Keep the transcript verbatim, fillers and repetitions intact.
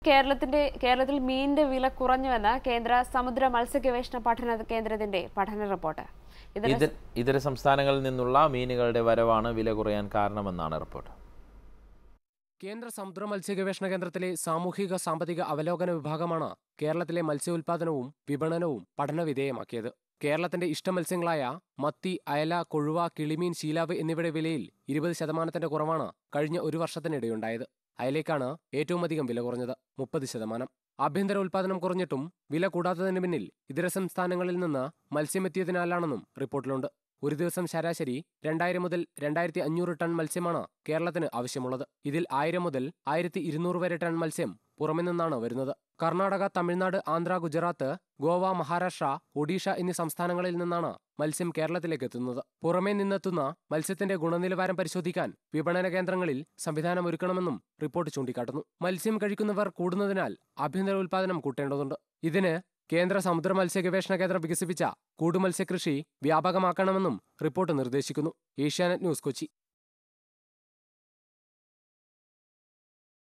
കേരളത്തിന്റെ കേരളത്തിൽ മീനിന്റെ വില കുറഞ്ഞുവെന്ന് കേന്ദ്ര സമുദ്ര മത്സ്യഗവേഷണ പഠന കേന്ദ്രത്തിന്റെ പഠന റിപ്പോർട്ട്. ഇതര സംസ്ഥാനങ്ങളിൽ നിന്നുള്ള മീനുകളുടെ വരവാണ് വില കുറയാൻ കാരണമെന്നാണ് റിപ്പോർട്ട്. കേന്ദ്ര സമുദ്ര മത്സ്യഗവേഷണ കേന്ദ്രത്തിലെ സാമൂഹിക സാമ്പത്തിക അവലോകന വിഭാഗമാണ് കേരളത്തിലെ മത്സ്യോൽപാദനവും വിപണനവും പഠനവിധേയമാക്കിയത്. കേരളത്തിന്റെ ഇഷ്ടമത്സ്യങ്ങളായ മത്തി, അയല, കൊഴുവ, കിളിമീൻ, ശീലാവ് എന്നിവയുടെ വിലയിൽ ഇരുപത് ശതമാനത്തിന്റെ കുറവാണ് കഴിഞ്ഞ ഒരു വർഷത്തിനിടെയുണ്ടായത്. അയലേക്കാണ് ഏറ്റവും അധികം വില കുറഞ്ഞത്, മുപ്പത് ശതമാനം. ആഭ്യന്തര ഉൽപാദനം കുറഞ്ഞിട്ടും വില കൂടാത്തതിന് പിന്നിൽ ഇതര സംസ്ഥാനങ്ങളിൽ നിന്ന് മത്സ്യമെത്തിയതിനാലാണെന്നും റിപ്പോർട്ടിലുണ്ട്. ഒരു ദിവസം ശരാശരി രണ്ടായിരം മുതൽ രണ്ടായിരത്തി അഞ്ഞൂറ് ടൺ മത്സ്യമാണ് കേരളത്തിന് ആവശ്യമുള്ളത്. ഇതിൽ ആയിരം മുതൽ ആയിരത്തി ഇരുന്നൂറ് വരെ ടൺ മത്സ്യം പുറമെ നിന്നാണ് വരുന്നത്. കർണാടക, തമിഴ്നാട്, ആന്ധ്ര, ഗുജറാത്ത്, ഗോവ, മഹാരാഷ്ട്ര, ഒഡീഷ എന്നീ സംസ്ഥാനങ്ങളിൽ നിന്നാണ് മത്സ്യം കേരളത്തിലേക്ക് എത്തുന്നത്. പുറമേ നിന്നെത്തുന്ന മത്സ്യത്തിന്റെ ഗുണനിലവാരം പരിശോധിക്കാൻ വിപണന കേന്ദ്രങ്ങളിൽ സംവിധാനം ഒരുക്കണമെന്നും റിപ്പോർട്ട് ചൂണ്ടിക്കാട്ടുന്നു. മത്സ്യം കഴിക്കുന്നവർ കൂടുന്നതിനാൽ ആഭ്യന്തര ഉൽപാദനം കൂട്ടേണ്ടതുണ്ട്. ഇതിന് കേന്ദ്ര സമുദ്ര മത്സ്യ ഗവേഷണ കേന്ദ്രം വികസിപ്പിച്ച കൂടുമത്സ്യകൃഷി വ്യാപകമാക്കണമെന്നും റിപ്പോർട്ട് നിർദ്ദേശിക്കുന്നു. ഏഷ്യാനെറ്റ് ന്യൂസ്, കൊച്ചി.